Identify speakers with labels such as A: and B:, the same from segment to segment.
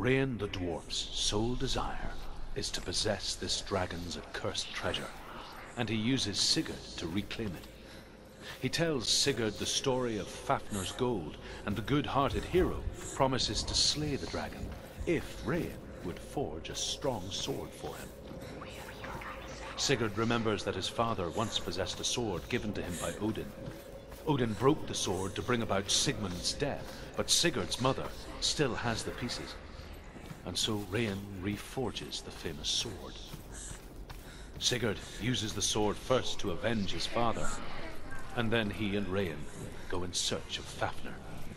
A: Rain the dwarf's sole desire is to possess this dragon's accursed treasure, and he uses Sigurd to reclaim it. He tells Sigurd the story of Fafnir's gold, and the good-hearted hero promises to slay the dragon if Rain would forge a strong sword for him. Sigurd remembers that his father once possessed a sword given to him by Odin. Odin broke the sword to bring about Sigmund's death, but Sigurd's mother still has the pieces. And so Rain reforges the famous sword. Sigurd uses the sword first to avenge his father, and then he and Rain go in search of Fafnir.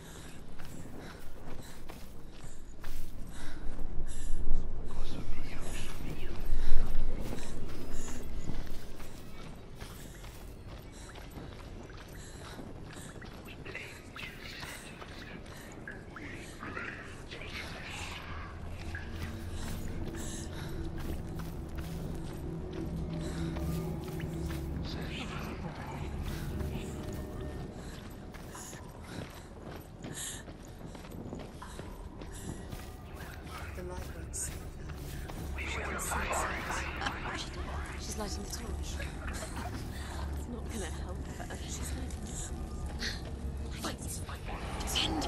B: She's lighting the torch. It's not gonna help her. She's lighting the torch. Send!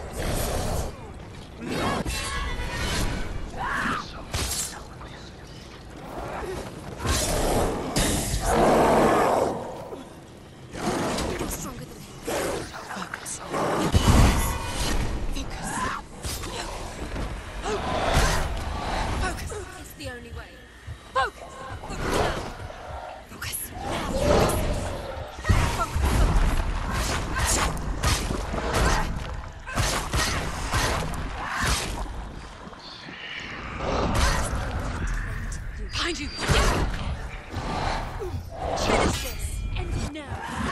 B: Stronger than him. Focus. Focus. It's the only way. Focus! Focus! Behind you! Finish this! End it now!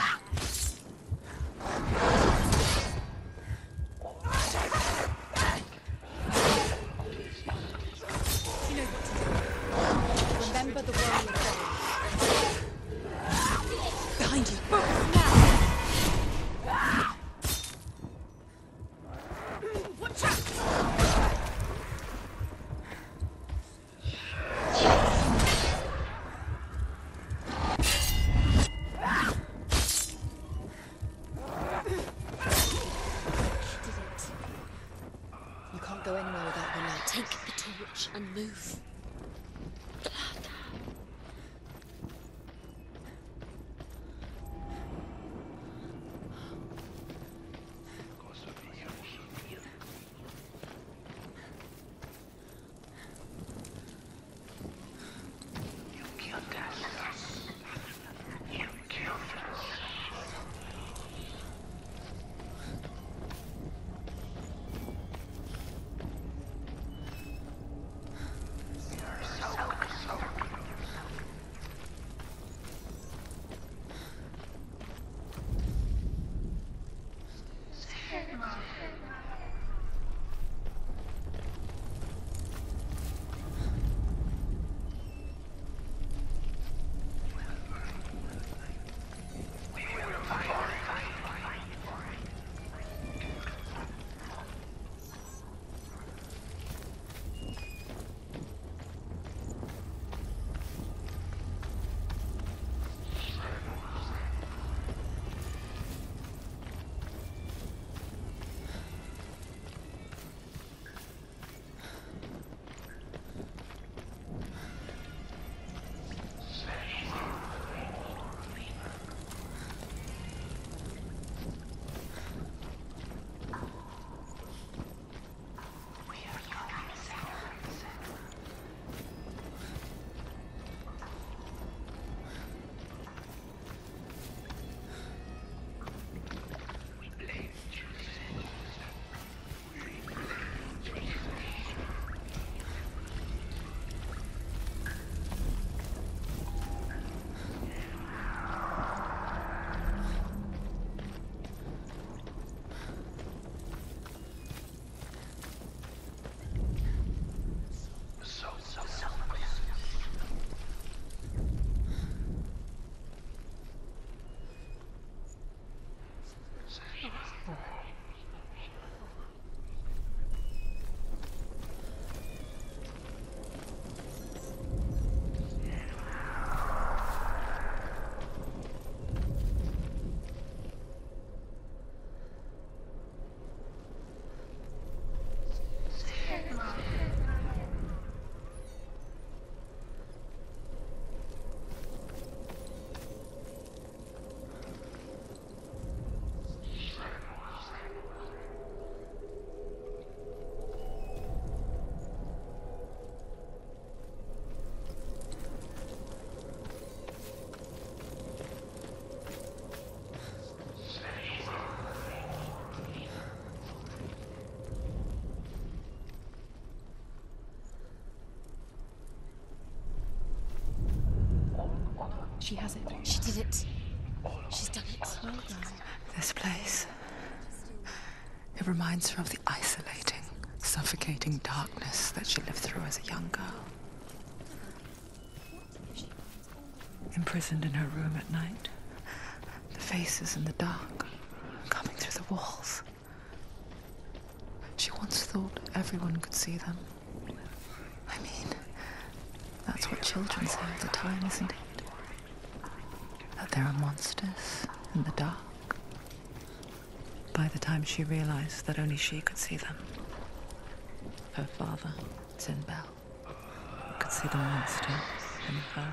B: You know what to do. Remember the warrior god. Behind you. Now. Watch out. Did it. You can't go anywhere without the light. Take the torch and move. She has it. She did it. She's done it. Well done.
C: This place. It reminds her of the isolating, suffocating darkness that she lived through as a young girl. Imprisoned in her room at night, the faces in the dark, coming through the walls. She once thought everyone could see them. I mean, that's what children say all the time, isn't it? That there are monsters in the dark. By the time she realized that only she could see them, her father, Tin Bell, could see the monster in her.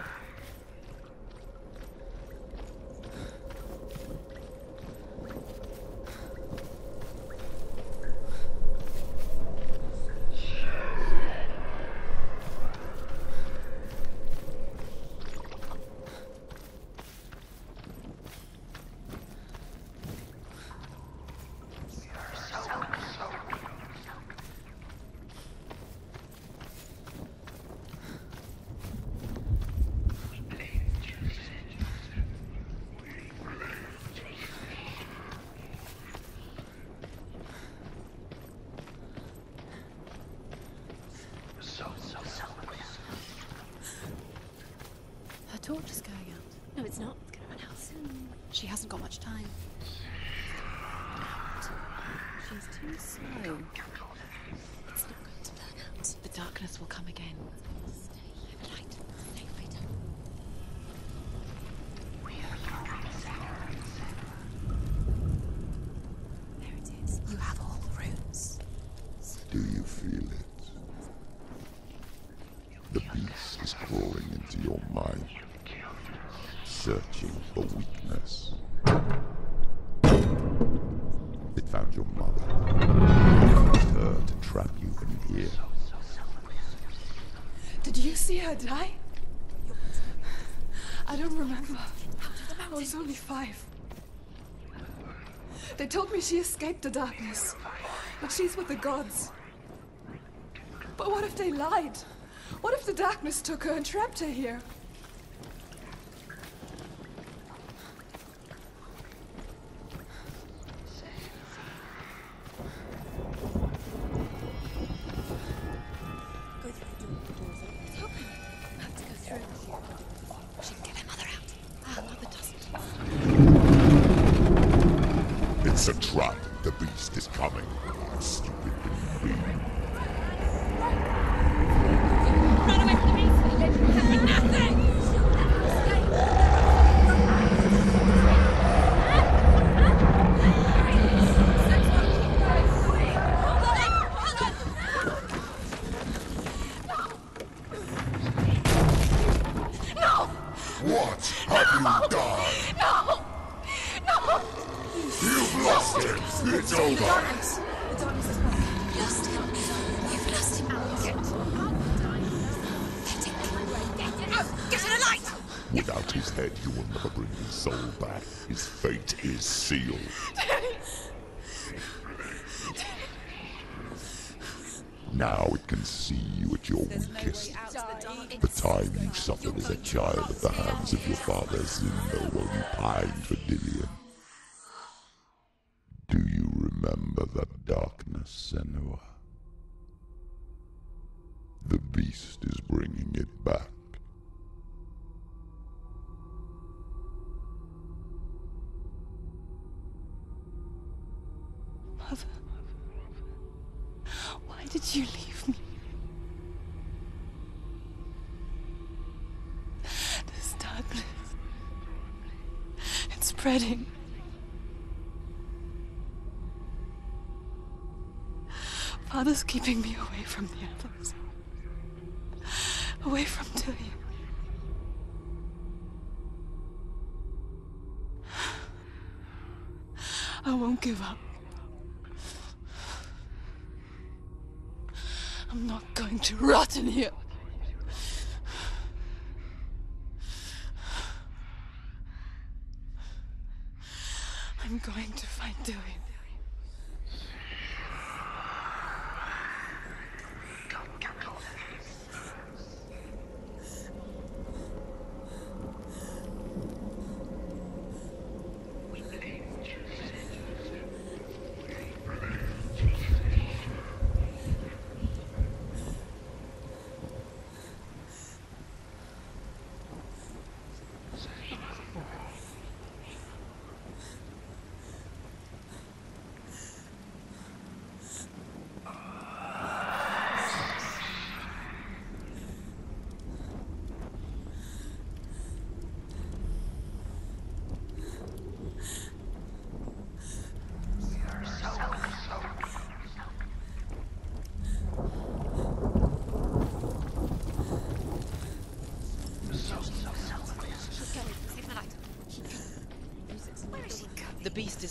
B: Her torch is going out. No, it's not. It's going to run out soon. She hasn't got much time. She's too slow. It's not going to burn out. The darkness will come again. Stay light. Stay right up. There it is. You have all the runes.
D: Do you feel it? The beast is crawling into your mind, searching for weakness. It found your mother. It used her to trap you in here.
C: Did you see her die? I don't remember. I was only 5. They told me she escaped the darkness, that she's with the gods. But what if they lied? What if the darkness took her and trapped her here?
B: Go through the door. The door's open. It's open. I have to go through. She can get her mother out. Ah, mother doesn't.
D: It's a trap. The beast is coming. Stupid being.
B: Run away from the beast! Nothing!
D: What have you done?
C: No! No!
D: You've lost him. It's over.
B: The darkness is gone. Lost him. You've lost him. Get out! Get to the light!
D: Without his head, you will never bring his soul back. His fate is sealed. Now it can see you at your weakest. The time you suffered as a child at the hands of your father Zindo while you pined for Dillion. Do you remember that darkness, Senua? The beast is bringing it back.
C: Mother, why did you leave me? This darkness, it's spreading. Father's keeping me away from the others. Away from Dillion. I won't give up. I'm not going to rot in here. I'm going to find Dillion.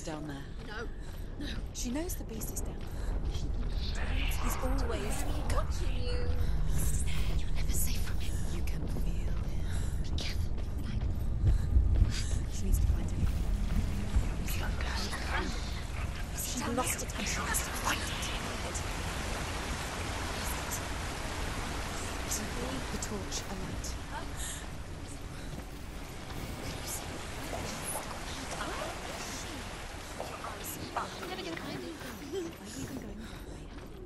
B: is down there. No. She knows the beast is down there. He's always watching you. The beast is there. You're never safe from him. You can feel him. Be careful. She needs to find him. She lost it and she has to find it. The torch alight. Never gonna find it. Why are you even going that way?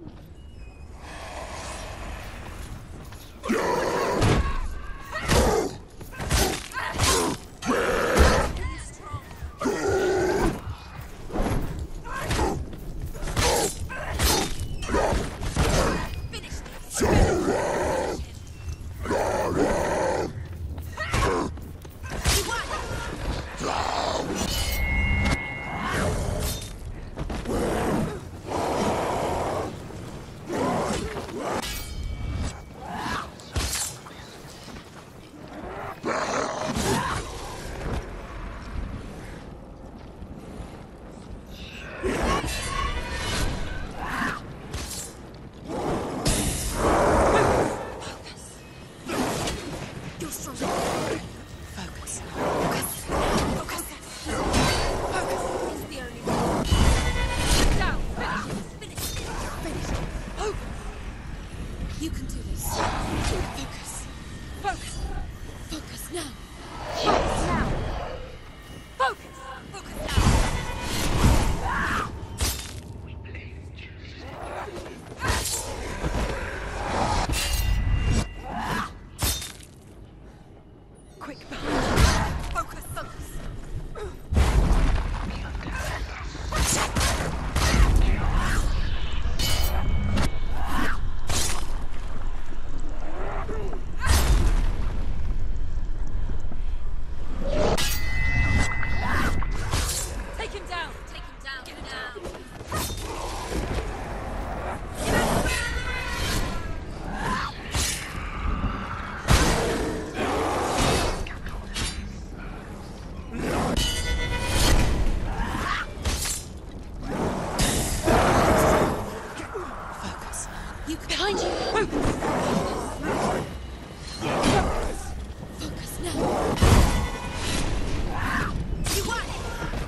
B: You can do this. Focus. Focus. Focus now. Focus now. Focus. Focus now. Quick, behind you. Focus. Focus. Behind you! Focus! Focus now! You want it!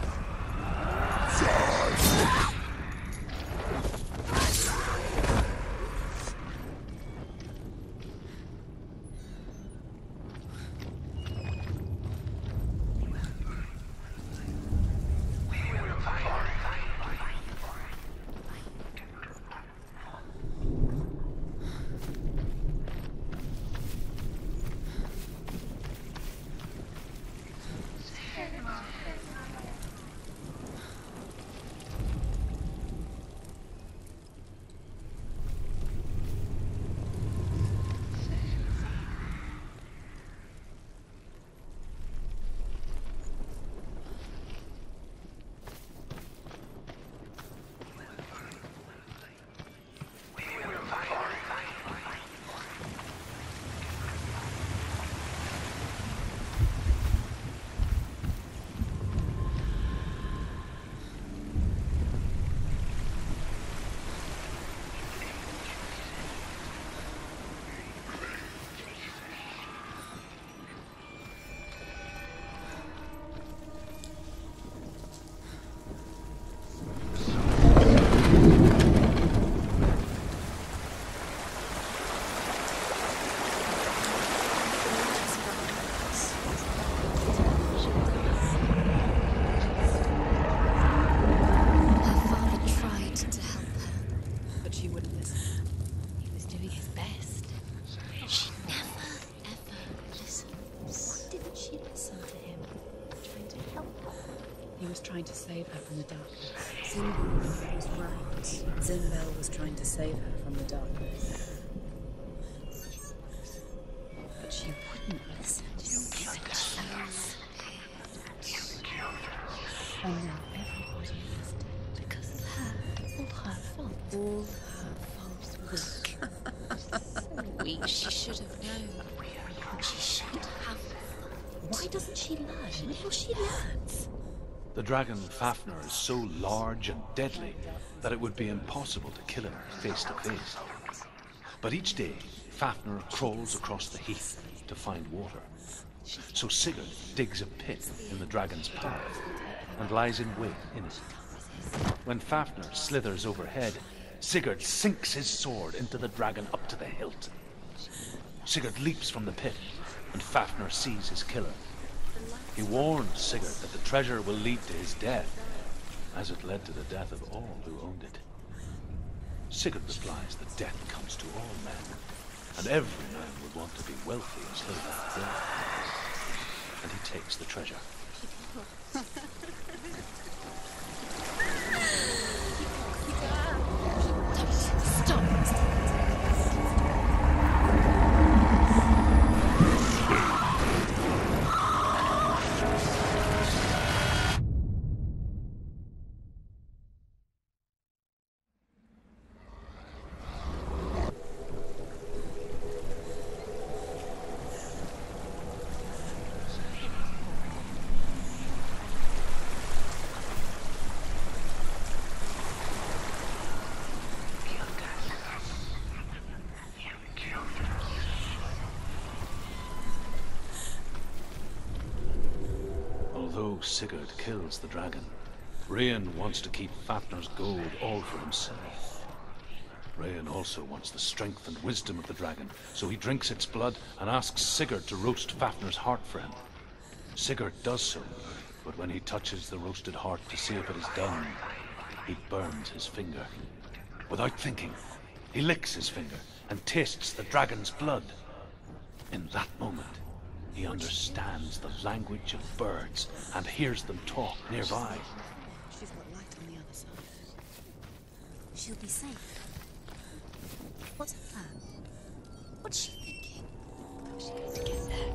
B: He was trying to save her from the darkness.
E: Zinbel was right. Zinbel was trying to save her from the darkness. But she wouldn't listen. And now everybody is dead because of her. It's all her fault. All her fault. So weak. She should have known. She should have. Why doesn't she learn? Until she learns.
A: The dragon Fafnir is so large and deadly that it would be impossible to kill him face to face. But each day, Fafnir crawls across the heath to find water. So Sigurd digs a pit in the dragon's path and lies in wait in it. When Fafnir slithers overhead, Sigurd sinks his sword into the dragon up to the hilt. Sigurd leaps from the pit, and Fafnir sees his killer. He warns Sigurd that the treasure will lead to his death, as it led to the death of all who owned it. Sigurd replies that death comes to all men, and every man would want to be wealthy as Hellblade did. And he takes the treasure.
E: Stop!
A: Although Sigurd kills the dragon, Rain wants to keep Fafnir's gold all for himself. Rain also wants the strength and wisdom of the dragon, so he drinks its blood and asks Sigurd to roast Fafnir's heart for him. Sigurd does so, but when he touches the roasted heart to see if it is done, he burns his finger. Without thinking, he licks his finger and tastes the dragon's blood. In that moment, he understands the language of birds and hears them talk nearby.
B: She's got light on the other side. She'll be safe. What's her plan? What's she thinking?
E: How's she going to get there?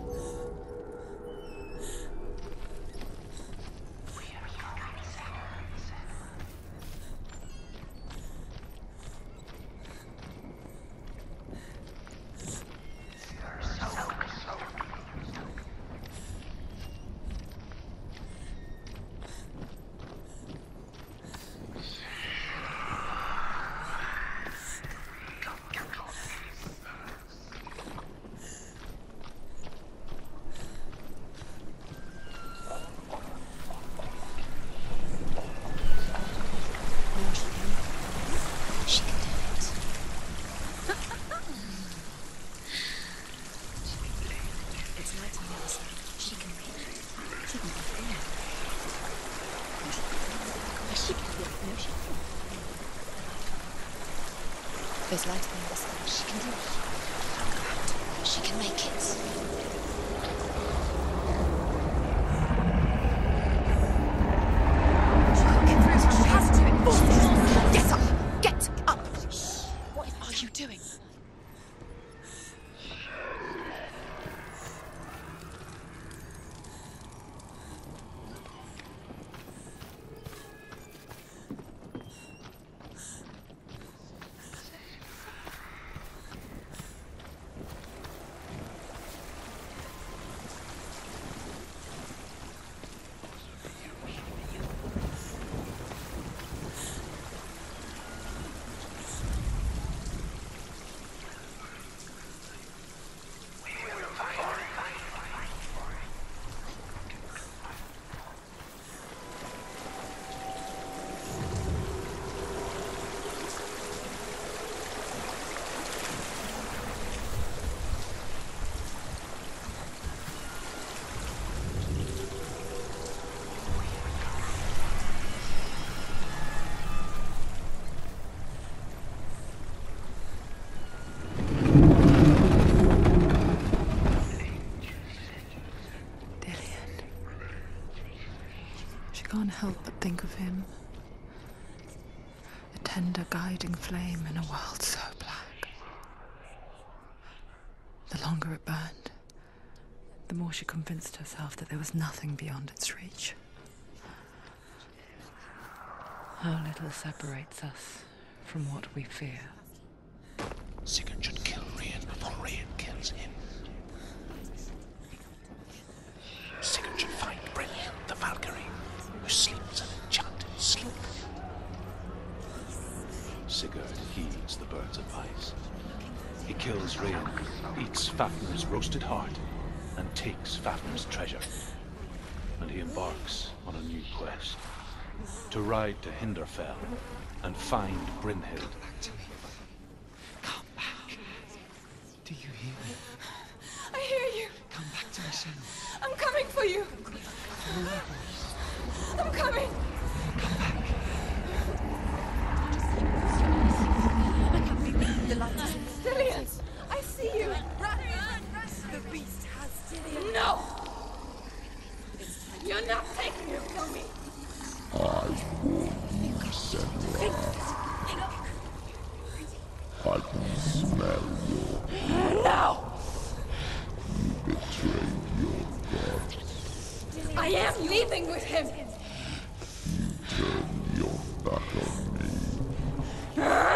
B: There's light on the other side. She can do it. She can make it. She has to do it. Get up! Get up! What are you doing?
C: Can't help but think of him. A tender guiding flame in a world so black. The longer it burned, the more she convinced herself that there was nothing beyond its reach. How little separates us from what we fear.
A: Sigurd should kill Rain before Rain kills him. Sigurd should find Brynhild the Valkyrie who sleeps an enchanted sleep. Sigurd heeds the bird's advice. He kills Rain, eats Fafnir's roasted heart, and takes Fafnir's treasure. And he embarks on a new quest. To ride to Hinderfell and find Brynhild.
F: Come back. Do you hear me?
B: I hear you.
F: Come back to me, Senua.
B: I'm coming for you. I'm coming. The light is Dillians. I see you. The beast has Dillians. No. You're not taking him from me.
D: I warn you, Senua. I can smell your...
B: No.
D: You betrayed your god.
B: I am leaving with him.
D: You turned your back on me.